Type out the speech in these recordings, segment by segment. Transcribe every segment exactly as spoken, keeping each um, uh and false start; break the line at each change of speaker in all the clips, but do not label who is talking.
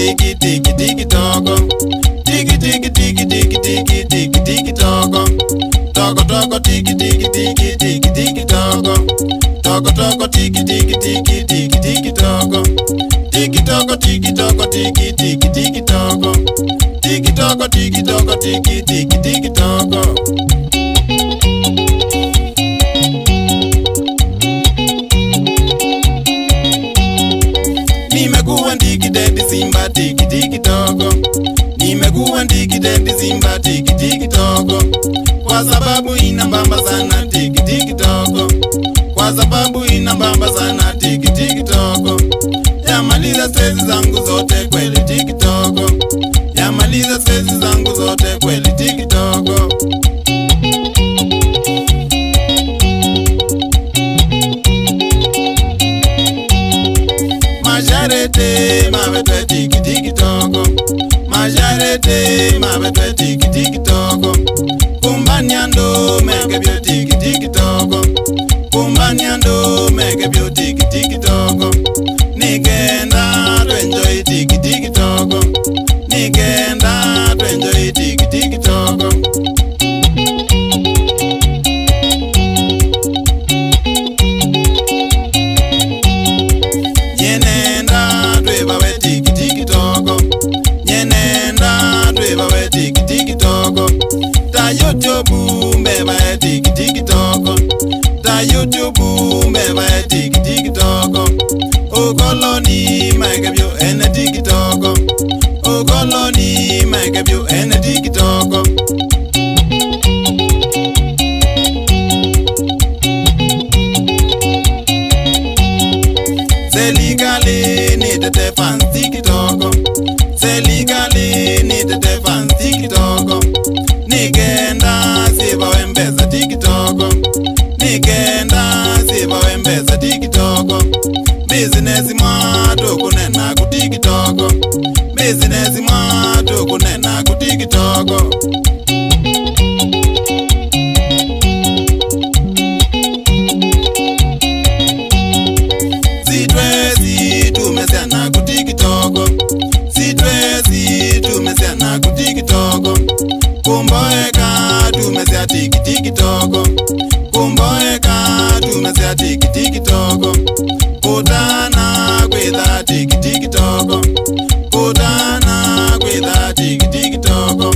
tiki tiki tiki togo. Tiki tiki tiki tiki tiki tiki tiki togo. Togo togo tiki tiki tiki tiki tiki togo. Togo togo tiki tiki tiki tiki tiki togo. Tiki togo tiki togo tiki tiki tiki togo. Tiki togo tiki togo tiki tiki tiki togo. Nimekuwa ndiki dedi simba tiki tiki togo. Nimekuwa ndiki dedi simba tiki tiki togo. Kwa sababu inambamba sana tiki tiki togo. Kwa sababu inambamba sana tiki tiki togo. Yamaliza stress zangu zote kweli tiki togo. Yamaliza stress zangu zote kweli tiki togo. Majarete mabetwe tiki tiki togo. Majarete mabetwe tiki tiki togo. Kumbanyando megebyo tiki tiki togo. Kumbanyando megebyo tiki tiki togo. Nigenda to enjoy tiki tiki togo. Nigenda to enjoy tiki tiki togo. Nyenenda tweba we tiki tiki togo. Nyenenda tweba we tiki tiki togo. Ta YouTube mbeba we tiki tiki togo. Ta YouTube mbeba we tiki tiki togo. Ogoloni maikebyo ene tiki togo. Ogoloni maikebyo ene tiki togo. Seligale ni tete fan tiki togo. Seligale ni tete fan tiki togo. Nigenda siba wembeza tiki togo. Nigenda siba wembeza tiki togo. Business mwato kunena kutiki togo. Business mwato kunena kutiki togo. Sitwezi tumesiana kutiki togo. Sitwezi tumesiana kutiki togo. Kumboeka tumesia tiki tiki togo. Kumboeka tumesia tiki tiki togo. Kutana kwitha tiki tiki togo. Kutana kwitha tiki tiki togo.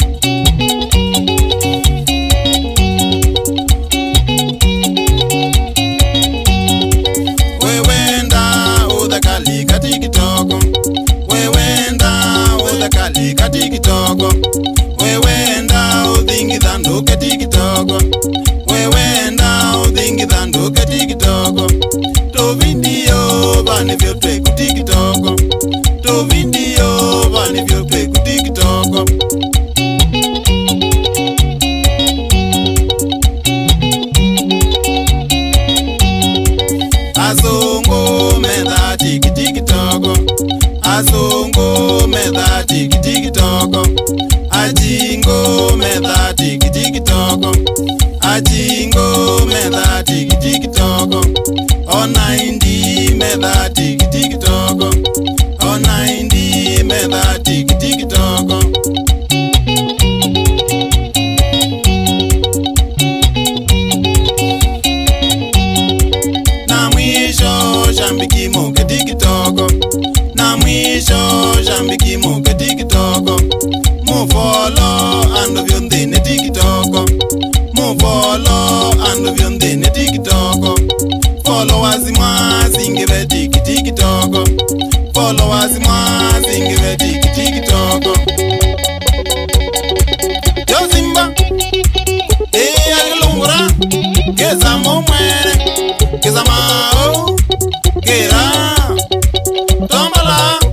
Wewenda udhakali katiki togo. Wewenda udhakali katiki togo. Wewenda udhingi dhandu katiki togo. Wewenda udhingi dhandu katiki togo. To video bani vyo twe kutiki togo. To video bani vyo twe kutiki togo. Azongo medha tiki tiki togo. Azongo medha tiki tiki togo. Ajingo medha tiki tiki togo. Ajingo medha tiki tiki togo. Onaindi medha tiki tiki togo. Onaindi medha tiki tiki togo. Na mwisho shambiki muke tiki togo. Na mwisho shambiki muke tiki togo. Mufolo ando vyondine tiki togo. Mufolo ando vyondine tiki togo. Followers mwazingive tiki tiki togo. Followers mwazingive tiki tiki togo. Yo Simba eh alilungura. Keza momwere. Keza mao. Kera Tombala.